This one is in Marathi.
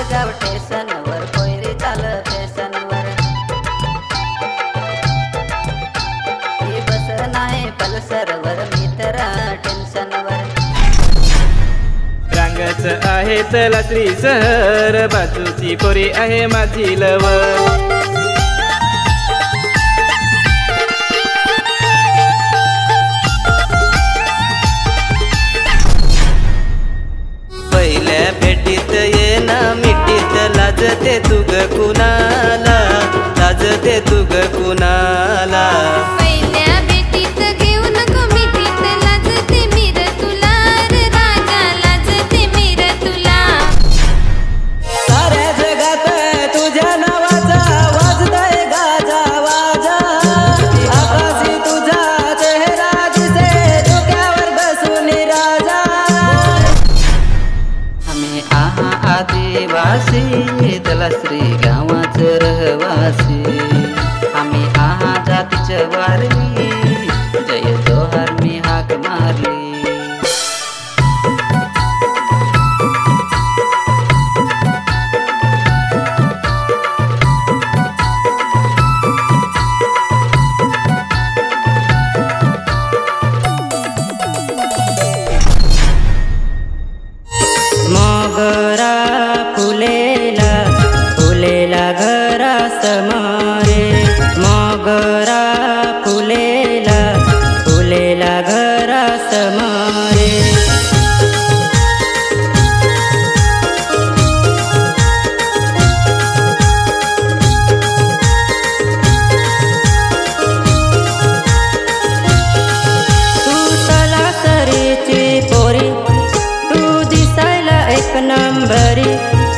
जाव टेशनवर पोयरी चाल फॅशनवर ही बस नाही पल्सरवर मी तर टेन्शनवर रांगच आहे तला श्री सहर बाजूची पोरी आहे माझी लवर पहिल्या भेटीत ये ना मिठीत लाजते तू ग कुणाला लाजते तू ग कुणाला पहिल्या भेटीत घेऊ नको मिठीत लाजते मी र तुला रे राजा लाजते मी र तुला साऱ्या जगात तुझ्या नावाचा वाजतोय गाजा वाजा आकाशी तुझा चेहरा दिसे डोक्यावर बसून राजा आम्ही आहा आदिवासी तलासरी गावाचं रहवासी आम्ही आहा जातीच्या वारली जय जोहार मी हाक मारली मोगरा फुलेला फुलेला घरा समारे मोगरा फुलेला फुलेला घरा समारे तू तलासरीची पोरी तू दिसायला एक नंबरी